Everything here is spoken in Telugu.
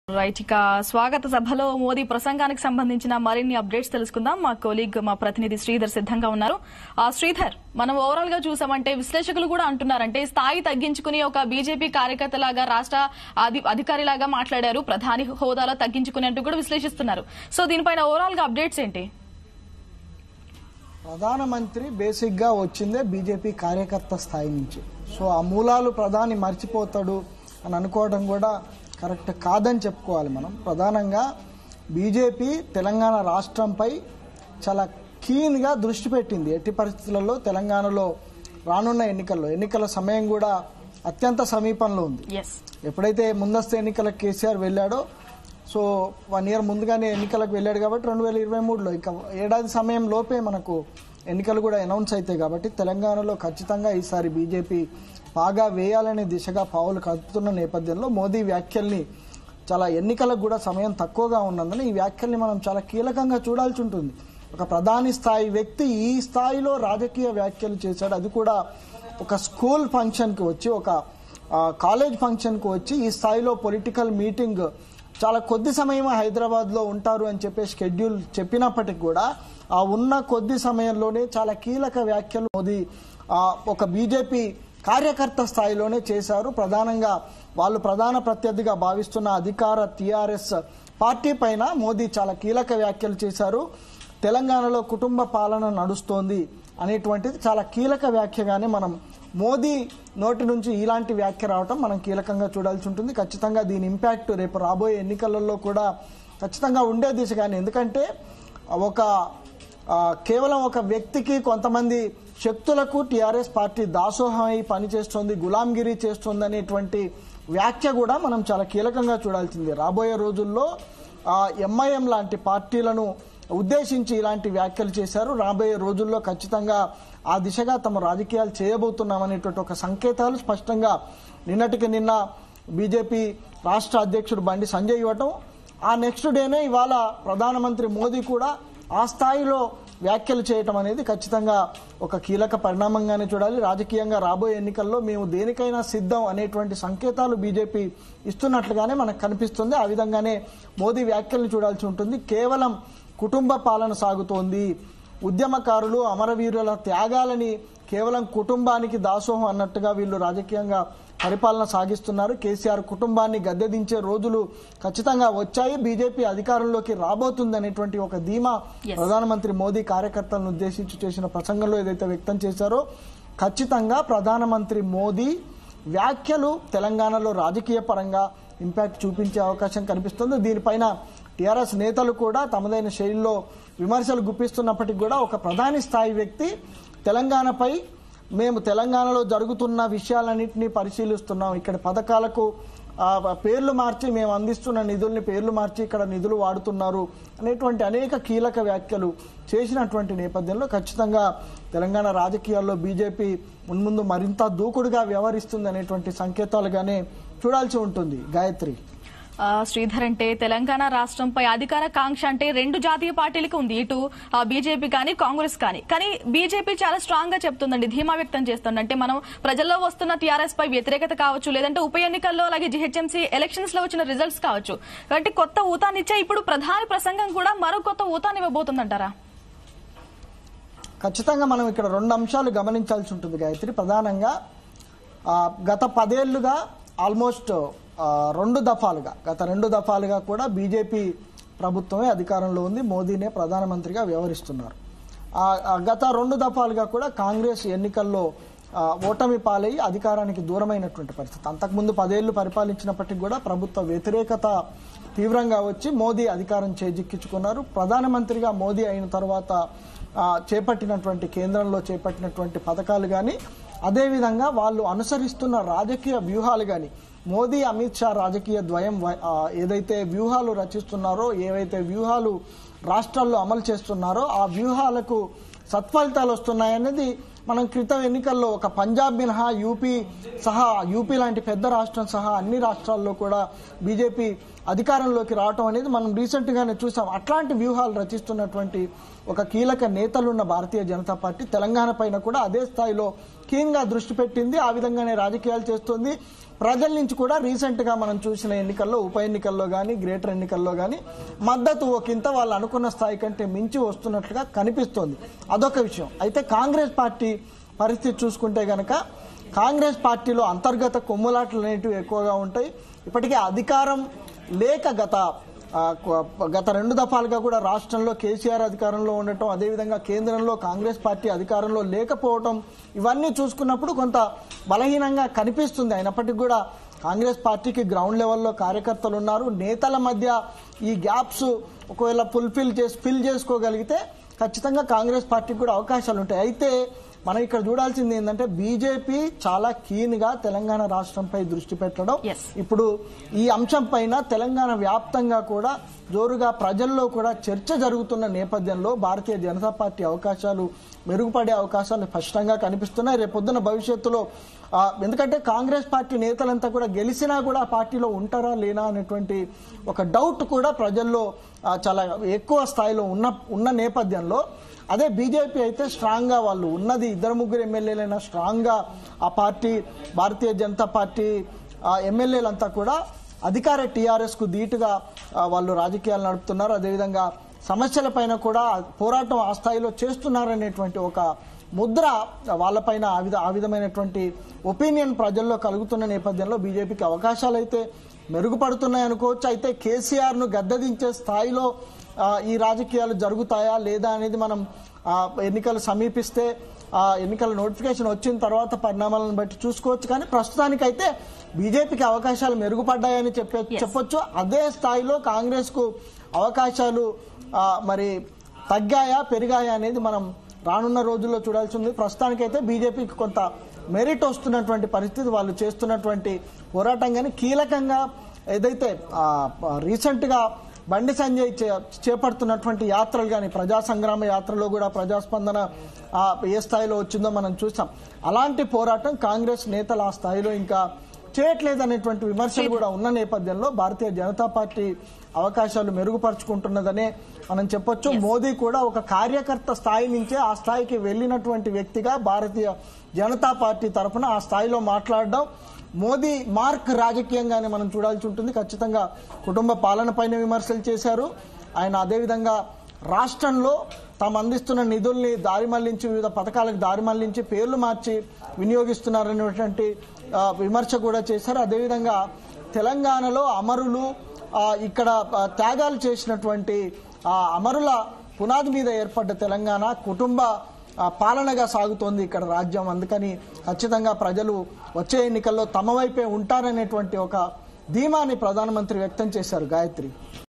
రైట్, ఇక స్వాగత సభలో మోదీ ప్రసంగానికి సంబంధించిన మరిన్ని అప్డేట్స్ తెలుసుకుందాం. మా కొలీగ్, మా ప్రతినిధి శ్రీధర్ సిద్ధంగా ఉన్నారు. శ్రీధర్, మనం ఓవరాల్ గా చూసామంటే విశ్లేషకులు కూడా అంటున్నారంటే స్థాయి తగ్గించుకుని ఒక బీజేపీ కార్యకర్తలాగా, రాష్ట్ర అధికారిలాగా మాట్లాడారు, ప్రధాని హోదాలో తగ్గించుకుని అంటూ కూడా విశ్లేషిస్తున్నారు. సో దీనిపైన ఓవరాల్ గా అప్డేట్స్ ఏంటి? ప్రధానమంత్రి బేసిక్ గా వచ్చిందే బీజేపీ కార్యకర్త స్థాయి నుంచి. సో ఆ మూలాలు ప్రధాని మర్చిపోతాడు అని అనుకోవడం కూడా కరెక్ట్ కాదని చెప్పుకోవాలి మనం. ప్రధానంగా బీజేపీ తెలంగాణ రాష్ట్రంపై చాలా కీన్గా దృష్టి పెట్టింది. ఎట్టి పరిస్థితులలో తెలంగాణలో రానున్న ఎన్నికల సమయం కూడా అత్యంత సమీపంలో ఉంది. ఎప్పుడైతే ముందస్తు ఎన్నికలకు కేసీఆర్ వెళ్ళాడో, సో 1 year ముందుగానే ఎన్నికలకు వెళ్ళాడు కాబట్టి 2023లో ఇంకా ఏడాది సమయం లోపే మనకు ఎన్నికలు కూడా అనౌన్స్ అవుతాయి. కాబట్టి తెలంగాణలో ఖచ్చితంగా ఈసారి బీజేపీ బాగా వేయాలనే దిశగా పావులు కదుపుతున్న నేపథ్యంలో మోదీ వ్యాఖ్యల్ని చాలా ఎన్నికలకు కూడా సమయం తక్కువగా ఉన్నందున ఈ వ్యాఖ్యల్ని మనం చాలా కీలకంగా చూడాల్సి ఉంటుంది. ఒక ప్రధాని స్థాయి వ్యక్తి ఈ స్థాయిలో రాజకీయ వ్యాఖ్యలు చేశాడు, అది కూడా ఒక స్కూల్ ఫంక్షన్కి వచ్చి, ఒక కాలేజ్ ఫంక్షన్కి వచ్చి ఈ స్థాయిలో పొలిటికల్ మీటింగ్ చాలా కొద్ది సమయం హైదరాబాద్లో ఉంటారు అని చెప్పే షెడ్యూల్ చెప్పినప్పటికీ కూడా ఆ ఉన్న కొద్ది సమయంలోనే చాలా కీలక వ్యాఖ్యలు మోదీ ఒక బీజేపీ కార్యకర్త స్థాయిలోనే చేశారు. ప్రధానంగా వాళ్ళు ప్రధాన ప్రత్యర్థిగా భావిస్తున్న అధికార టీఆర్ఎస్ పార్టీ పైన మోదీ చాలా కీలక వ్యాఖ్యలు చేశారు. తెలంగాణలో కుటుంబ పాలన నడుస్తోంది అనేటువంటిది చాలా కీలక వ్యాఖ్యగానే మనం మోదీ నోటి నుంచి ఇలాంటి వ్యాఖ్య రావటం మనం కీలకంగా చూడాల్సి ఉంటుంది. ఖచ్చితంగా దీని ఇంపాక్ట్ రేపు రాబోయే ఎన్నికలలో కూడా ఖచ్చితంగా ఉండే దిశగానే. ఎందుకంటే కేవలం ఒక వ్యక్తికి, కొంతమంది శక్తులకు టీఆర్ఎస్ పార్టీ దాసోహమై పనిచేస్తోంది, గులాంగిరి చేస్తోంది అనేటువంటి వ్యాఖ్య కూడా మనం చాలా కీలకంగా చూడాల్సింది. రాబోయే రోజుల్లో ఎంఐఎం లాంటి పార్టీలను ఉద్దేశించి ఇలాంటి వ్యాఖ్యలు చేశారు. రాబోయే రోజుల్లో ఖచ్చితంగా ఆ దిశగా తమ రాజకీయాలు చేయబోతున్నామనేటువంటి ఒక సంకేతాలు స్పష్టంగా నిన్నటికి నిన్న బీజేపీ రాష్ట్ర అధ్యక్షుడు బండి సంజయ్ ఇవ్వటం, ఆ నెక్స్ట్ డేనే ఇవాళ ప్రధానమంత్రి మోదీ కూడా ఆ స్థాయిలో వ్యాఖ్యలు చేయటం అనేది ఖచ్చితంగా ఒక కీలక పరిణామంగానే చూడాలి. రాజకీయంగా రాబోయే ఎన్నికల్లో మేము దేనికైనా సిద్ధం అనేటువంటి సంకేతాలు బీజేపీ ఇస్తున్నట్లుగానే మనకు కనిపిస్తుంది. ఆ విధంగానే మోదీ వ్యాఖ్యలను చూడాల్సి ఉంటుంది. కేవలం కుటుంబ పాలన సాగుతోంది, ఉద్యమకారులు అమరవీరుల త్యాగాలని కేవలం కుటుంబానికి దాసోహం అన్నట్టుగా వీళ్ళు రాజకీయంగా పరిపాలన సాగిస్తున్నారు. కేసీఆర్ కుటుంబాన్ని గద్దెదించే రోజులు ఖచ్చితంగా వచ్చాయి, బీజేపీ అధికారంలోకి రాబోతుంది అనేటువంటి ఒక ధీమా ప్రధానమంత్రి మోదీ కార్యకర్తలను ఉద్దేశించి చేసిన ప్రసంగంలో ఏదైతే వ్యక్తం చేశారో, ఖచ్చితంగా ప్రధానమంత్రి మోదీ వ్యాఖ్యలు తెలంగాణలో రాజకీయ పరంగా ఇంపాక్ట్ చూపించే అవకాశం కనిపిస్తుంది. దీనిపైన టీఆర్ఎస్ నేతలు కూడా తమదైన శైలిలో విమర్శలు గుప్పిస్తున్నప్పటికీ కూడా ఒక ప్రధాని స్థాయి వ్యక్తి తెలంగాణపై మేము తెలంగాణలో జరుగుతున్న విషయాలన్నింటినీ పరిశీలిస్తున్నాం, ఇక్కడ పథకాలకు పేర్లు మార్చి మేము అందిస్తున్న నిధుల్ని పేర్లు మార్చి ఇక్కడ నిధులు వాడుతున్నారు అనేటువంటి అనేక కీలక వ్యాఖ్యలు చేసినటువంటి నేపథ్యంలో ఖచ్చితంగా తెలంగాణ రాజకీయాల్లో బీజేపీ మున్ముందు మరింత దూకుడుగా వ్యవహరిస్తుంది అనేటువంటి సంకేతాలుగానే చూడాల్సి ఉంటుంది. గాయత్రి, శ్రీధర్, అంటే తెలంగాణ రాష్ట్రంపై అధికార కాంక్ష అంటే 2 జాతీయ పార్టీలకు ఉంది, ఇటు బీజేపీ కానీ కాంగ్రెస్ కానీ. కానీ బీజేపీ చాలా స్ట్రాంగ్ గా చెప్తుందండి, ధీమా వ్యక్తం చేస్తుంది. అంటే మనం ప్రజల్లో వస్తున్న టీఆర్ఎస్ పై వ్యతిరేకత కావచ్చు, లేదంటే ఉప ఎన్నికల్లో అలాగే జీహెచ్ఎంసీ ఎలక్షన్స్ లో వచ్చిన రిజల్ట్స్ కావచ్చు, కాబట్టి కొత్త ఊతాన్నిచ్చే ఇప్పుడు ప్రధాని ప్రసంగం కూడా మరో కొత్త ఊతాన్ని ఇవ్వబోతుందంటారా? ఖచ్చితంగా మనం ఇక్కడ 2 అంశాలు గమనించాల్సి ఉంటుంది గాయత్రి. ప్రధానంగా గత 10 ఏళ్లుగా ఆల్మోస్ట్ 2 దఫాలుగా కూడా బీజేపీ ప్రభుత్వమే అధికారంలో ఉంది, మోదీనే ప్రధానమంత్రిగా వ్యవహరిస్తున్నారు. గత 2 దఫాలుగా కూడా కాంగ్రెస్ ఎన్నికల్లో ఓటమి పాలై అధికారానికి దూరమైనటువంటి పరిస్థితి. అంతకుముందు 10 ఏళ్లు పరిపాలించినప్పటికీ కూడా ప్రభుత్వ వ్యతిరేకత తీవ్రంగా వచ్చి మోదీ అధికారం చేజిక్కించుకున్నారు. ప్రధానమంత్రిగా మోదీ అయిన తర్వాత కేంద్రంలో చేపట్టినటువంటి పథకాలు కానీ, అదేవిధంగా వాళ్ళు అనుసరిస్తున్న రాజకీయ వ్యూహాలు కానీ, మోదీ అమిత్ షా రాజకీయ ద్వయం ఏదైతే వ్యూహాలు రచిస్తున్నారో, ఏవైతే వ్యూహాలు రాష్ట్రాల్లో అమలు చేస్తున్నారో ఆ వ్యూహాలకు సత్ఫలితాలు వస్తున్నాయనేది మనం క్రితం ఎన్నికల్లో ఒక పంజాబ్ మినహా యూపీ లాంటి పెద్ద రాష్ట్రం సహా అన్ని రాష్ట్రాల్లో కూడా బీజేపీ అధికారంలోకి రావటం అనేది మనం రీసెంట్ గానే చూసాం. అట్లాంటి వ్యూహాలు రచిస్తున్నటువంటి ఒక కీలక నేతలున్న భారతీయ జనతా పార్టీ తెలంగాణ పైన కూడా అదే స్థాయిలో కీన్గా దృష్టి పెట్టింది. ఆ విధంగానే రాజకీయాలు చేస్తుంది. ప్రజల నుంచి కూడా రీసెంట్ గా మనం చూసిన ఎన్నికల్లో, ఉప ఎన్నికల్లో గానీ, గ్రేటర్ ఎన్నికల్లో గానీ మద్దతు ఒకంత వాళ్ళు అనుకున్న స్థాయి కంటే మించి వస్తున్నట్లుగా కనిపిస్తోంది. అదొక విషయం. అయితే కాంగ్రెస్ పార్టీ పరిస్థితి చూసుకుంటే గనక కాంగ్రెస్ పార్టీలో అంతర్గత కొమ్ములాటలు అనేటివి ఎక్కువగా ఉంటాయి. ఇప్పటికే అధికారం లేక గత 2 దఫాలుగా కూడా రాష్ట్రంలో కేసీఆర్ అధికారంలో ఉండటం, అదేవిధంగా కేంద్రంలో కాంగ్రెస్ పార్టీ అధికారంలో లేకపోవటం, ఇవన్నీ చూసుకున్నప్పుడు కొంత బలహీనంగా కనిపిస్తుంది. అయినప్పటికీ కూడా కాంగ్రెస్ పార్టీకి గ్రౌండ్ లెవెల్లో కార్యకర్తలు ఉన్నారు. నేతల మధ్య ఈ గ్యాప్స్ ఒకవేళ ఫిల్ చేసుకోగలిగితే ఖచ్చితంగా కాంగ్రెస్ పార్టీకి కూడా అవకాశాలు ఉంటాయి. అయితే మనం ఇక్కడ చూడాల్సింది ఏంటంటే బీజేపీ చాలా కీన్ గా తెలంగాణ రాష్ట్రంపై దృష్టి పెట్టడం. ఇప్పుడు ఈ అంశం పైన తెలంగాణ వ్యాప్తంగా కూడా జోరుగా ప్రజల్లో కూడా చర్చ జరుగుతున్న నేపథ్యంలో భారతీయ జనతా పార్టీ అవకాశాలు మెరుగుపడే అవకాశాలు స్పష్టంగా కనిపిస్తున్నాయి. రేపొద్దున భవిష్యత్తులో ఎందుకంటే కాంగ్రెస్ పార్టీ నేతలంతా కూడా గెలిచినా కూడా పార్టీలో ఉంటారా లేనా అనేటువంటి ఒక డౌట్ కూడా ప్రజల్లో చాలా ఎక్కువ స్థాయిలో ఉన్న నేపథ్యంలో, అదే బీజేపీ అయితే స్ట్రాంగ్ గా వాళ్ళు ఉన్నది 2-3 ఎమ్మెల్యేలైనా స్ట్రాంగ్ గా ఆ పార్టీ భారతీయ జనతా పార్టీ ఎమ్మెల్యేలంతా కూడా అధికార టీఆర్ఎస్ కు ధీటుగా వాళ్ళు రాజకీయాలు నడుపుతున్నారు. అదేవిధంగా సమస్యలపైన కూడా పోరాటం ఆ స్థాయిలో చేస్తున్నారనేటువంటి ఒక ముద్ర వాళ్ళపైన ఆ విధమైనటువంటి ఒపీనియన్ ప్రజల్లో కలుగుతున్న నేపథ్యంలో బీజేపీకి అవకాశాలు అయితే మెరుగుపడుతున్నాయి అనుకోవచ్చు. అయితే కేసీఆర్ ను గద్దెదించే స్థాయిలో ఈ రాజకీయాలు జరుగుతాయా లేదా అనేది మనం ఎన్నికలు సమీపిస్తే, ఎన్నికల నోటిఫికేషన్ వచ్చిన తర్వాత పరిణామాలను బట్టి చూసుకోవచ్చు. కానీ ప్రస్తుతానికైతే బీజేపీకి అవకాశాలు మెరుగుపడ్డాయని చెప్పొచ్చు. అదే స్థాయిలో కాంగ్రెస్ కు అవకాశాలు మరి తగ్గాయా పెరిగాయా అనేది మనం రానున్న రోజుల్లో చూడాల్సి ఉంది. ప్రస్తుతానికైతే బీజేపీకి కొంత మెరిట్ వస్తున్నటువంటి పరిస్థితి, వాళ్ళు చేస్తున్నటువంటి పోరాటం కానీ కీలకంగా ఏదైతే రీసెంట్ గా బండి సంజయ్ చేపడుతున్నటువంటి యాత్రలు కానీ, ప్రజా సంగ్రామ యాత్రలో కూడా ప్రజాస్పందన ఏ స్థాయిలో వచ్చిందో మనం చూసాం. అలాంటి పోరాటం కాంగ్రెస్ నేతలు ఆ స్థాయిలో ఇంకా చేయట్లేదనేటువంటి విమర్శలు కూడా ఉన్న నేపథ్యంలో భారతీయ జనతా పార్టీ అవకాశాలు మెరుగుపరుచుకుంటున్నదనే మనం చెప్పొచ్చు. మోదీ కూడా ఒక కార్యకర్త స్థాయి నుంచే ఆ స్థాయికి వెళ్లినటువంటి వ్యక్తిగా భారతీయ జనతా పార్టీ తరఫున ఆ స్థాయిలో మాట్లాడడం మోదీ మార్క్ రాజకీయంగానే మనం చూడాల్సి ఉంటుంది. ఖచ్చితంగా కుటుంబ పాలన పైన విమర్శలు చేశారు ఆయన. అదేవిధంగా రాష్ట్రంలో తాము అందిస్తున్న నిధుల్ని దారి మళ్లించి, వివిధ పథకాలకు దారి మళ్లించి పేర్లు మార్చి వినియోగిస్తున్నారనేటువంటి విమర్శ కూడా చేశారు. అదేవిధంగా తెలంగాణలో అమరులు, ఇక్కడ త్యాగాలు చేసినటువంటి అమరుల పునాది మీద ఏర్పడ్డ తెలంగాణ కుటుంబ పాలనగా సాగుతోంది ఇక్కడ రాజ్యం. అందుకని ఖచ్చితంగా ప్రజలు వచ్చే ఎన్నికల్లో తమ వైపే ఉంటారనేటువంటి ఒక ధీమాని ప్రధానమంత్రి వ్యక్తం చేశారు. గాయత్రి.